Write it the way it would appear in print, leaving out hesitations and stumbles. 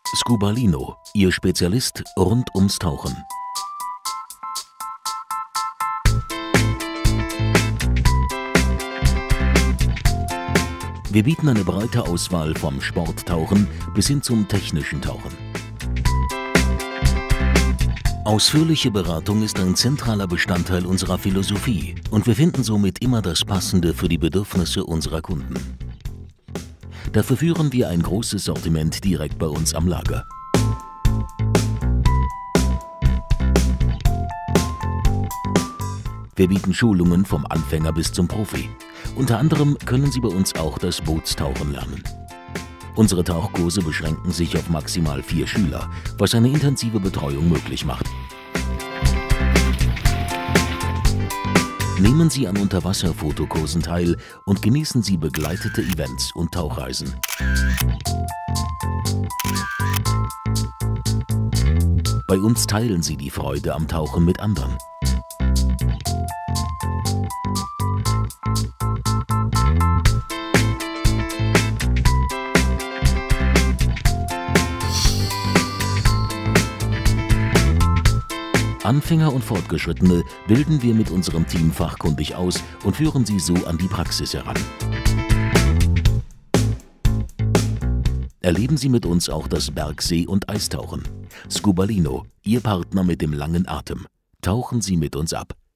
Scubalino, Ihr Spezialist rund ums Tauchen. Wir bieten eine breite Auswahl vom Sporttauchen bis hin zum technischen Tauchen. Ausführliche Beratung ist ein zentraler Bestandteil unserer Philosophie und wir finden somit immer das Passende für die Bedürfnisse unserer Kunden. Dafür führen wir ein großes Sortiment direkt bei uns am Lager. Wir bieten Schulungen vom Anfänger bis zum Profi. Unter anderem können Sie bei uns auch das Bootstauchen lernen. Unsere Tauchkurse beschränken sich auf maximal 4 Schüler, was eine intensive Betreuung möglich macht. Nehmen Sie an Unterwasserfotokursen teil und genießen Sie begleitete Events und Tauchreisen. Bei uns teilen Sie die Freude am Tauchen mit anderen. Anfänger und Fortgeschrittene bilden wir mit unserem Team fachkundig aus und führen sie so an die Praxis heran. Erleben Sie mit uns auch das Bergsee- und Eistauchen. Scubalino, Ihr Partner mit dem langen Atem. Tauchen Sie mit uns ab.